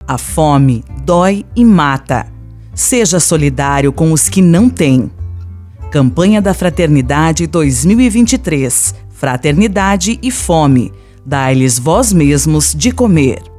A fome dói e mata. Seja solidário com os que não têm. Campanha da Fraternidade 2023. Fraternidade e fome. Dai-lhes vós mesmos de comer.